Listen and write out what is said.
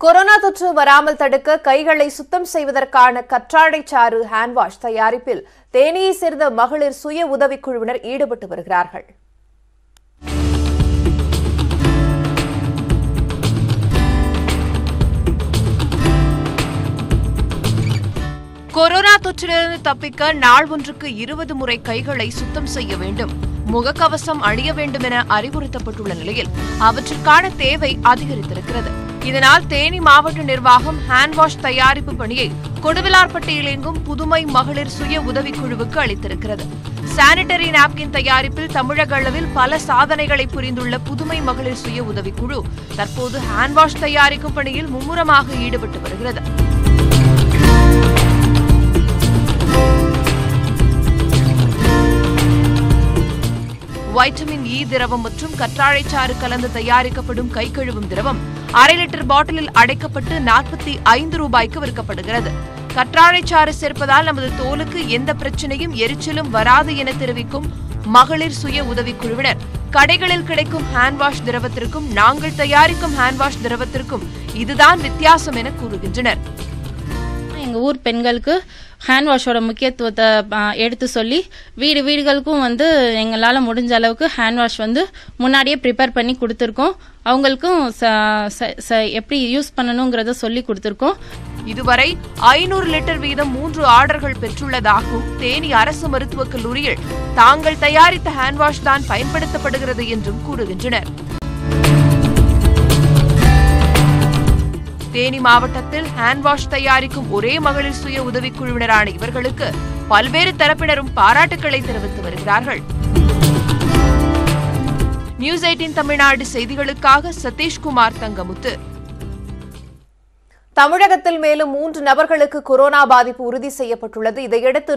Corona தொற்று வராமல் தடுக்க கைகளை சுத்தம் செய்வதற்கான கற்றாழை சாறு ஹேண்ட் வாஷ் தயாரிப்பில் தேனியை சேர்ந்த மகளிர் சுய உதவிக்குழுவினர் ஈடுபட்டு வருகிறார்கள். கொரோனா தொற்றிலிருந்து தப்பிக்க நாள் ஒன்றுக்கு 20 முறை கைகளை சுத்தம் செய்ய வேண்டும், முகக்கவசம் அணிய வேண்டும் என அறிவுறுத்தப்பட்டுள்ள நிலையில் அவற்றுக்கான தேவை அதிகரித்திருக்கிறது. இதனால் தேனி மாவட்ட நிர்வாகம் ஹேண்ட் வாஷ் தயாரிப்பு பணியை கொடுவிலார்பட்டியில் இயங்கும் புதுமை மகளிர் சுய உதவிக்குழுவுக்கு அளித்திருக்கிறது. சானிட்டரி நாப்கின் தயாரிப்பில் தமிழக அளவில் பல சாதனைகளை புரிந்துள்ள புதுமை மகளிர் சுய உதவிக்குழு தற்போது ஹேண்ட் வாஷ் தயாரிக்கும் பணியில் மும்முரமாக ஈடுபட்டு வருகிறது. வைட்டமின் இ திரவம் மற்றும் கற்றாழைச்சாறு கலந்து தயாரிக்கப்படும் கை கழுவும் திரவம் 1/2 லிட்டர் பாட்டிலில் அடைக்கப்பட்டு 45 ரூபாய்க்கு விற்கப்படுகிறது. கற்றாழைச்சாறு சேர்ப்பதால் நமது தோலுக்கு எந்த பிரச்சனையும் எரிச்சலும் வராது என தெரிவிக்கும் மகளிர் சுய உதவிக்குழுவினர் கடைகளில் கிடைக்கும் ஹேண்ட் வாஷ் திரவத்திற்கும் நாங்கள் தயாரிக்கும் ஹேண்ட் வாஷ் திரவத்திற்கும் இதுதான் வித்தியாசம் என கூறுகின்றனர். எங்கள் ஊர் பெண்களுக்கு ஹேண்ட் வாஷோட முக்கியத்துவத்தை எடுத்து சொல்லி வீடுகளுக்கும் எங்களால் முடிஞ்ச அளவுக்கு ஹேண்ட் வாஷ் முன்னாடியே ப்ரிப்பேர் பண்ணி கொடுத்துருக்கோம். அவங்களுக்கும் எப்படி யூஸ் பண்ணணுங்கிறத சொல்லி கொடுத்துருக்கோம். இதுவரை 500 லிட்டர் வீதம் 3 ஆர்டர்கள் பெற்றுள்ளதாகவும் தேனி அரசு மருத்துவக் கல்லூரியில் தாங்கள் தயாரித்த ஹேண்ட் வாஷ் தான் பயன்படுத்தப்படுகிறது என்றும் கூறுகின்றனர். தேனி மாவட்டத்தில் ஹேண்ட் வாஷ் தயாரிக்கும் ஒரே மகளிர் சுய உதவிக்குழுவினரான இவர்களுக்கு பல்வேறு தரப்பினரும் பாராட்டுக்களை தெரிவித்து வருகிறார்கள். நியூஸ் 18 தமிழ்நாடு செய்திகளுக்காக சதீஷ்குமார் தங்கமுத்து. தமிழகத்தில் மேலும் 3 நபர்களுக்கு கொரோனா பாதிப்பு உறுதி செய்யப்பட்டுள்ளது. இதையடுத்து